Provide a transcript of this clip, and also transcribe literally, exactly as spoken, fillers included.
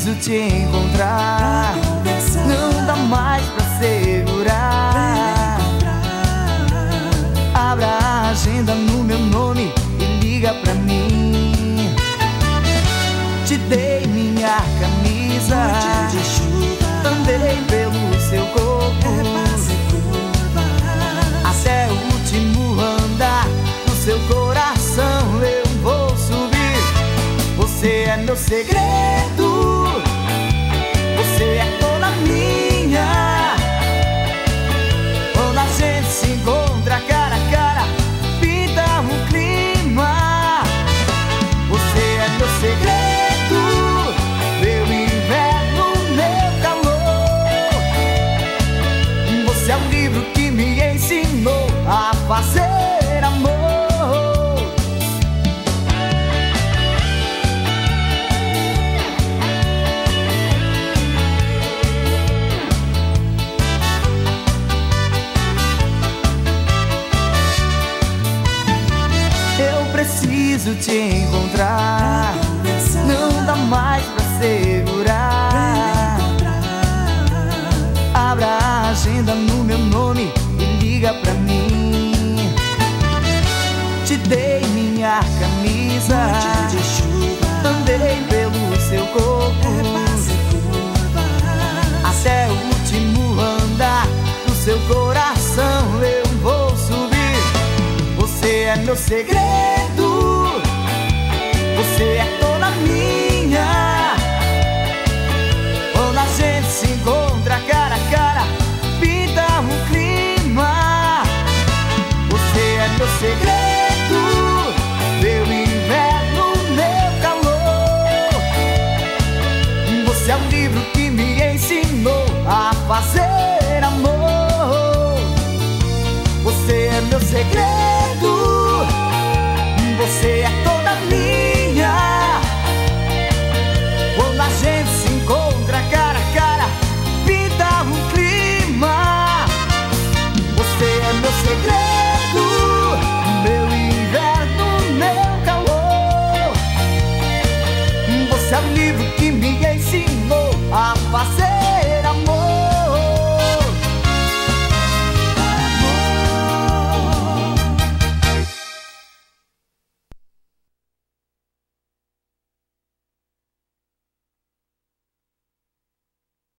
preciso te encontrar. Não dá mais pra segurar. Abra a agenda no meu nome e liga pra mim. Te dei minha camisa, andei pelo seu corpo, até o último andar do seu coração eu vou subir. Você é meu segredo, você é toda minha. Quando a gente se encontra cara a cara, pinta um clima. Você é meu segredo, meu inverno, meu calor. Você é um livro que me ensinou a fazer amor. Preciso te encontrar. Não dá mais pra segurar. Abra a agenda no meu nome e liga pra mim. Te dei minha camisa, andei pelo seu corpo, até o último andar do seu coração eu vou subir. Você é meu segredo, você é toda minha. Quando a gente se encontra cara a cara, pinta um clima. Você é meu segredo, meu inverno, meu calor. Você é um livro que me ensinou a fazer amor. Você é meu segredo, você é toda minha. Quando a gente se encontra cara a cara, pinta um clima. Você é meu segredo, meu inverno, meu calor. Você é o livro que me ensinou a fazer amor.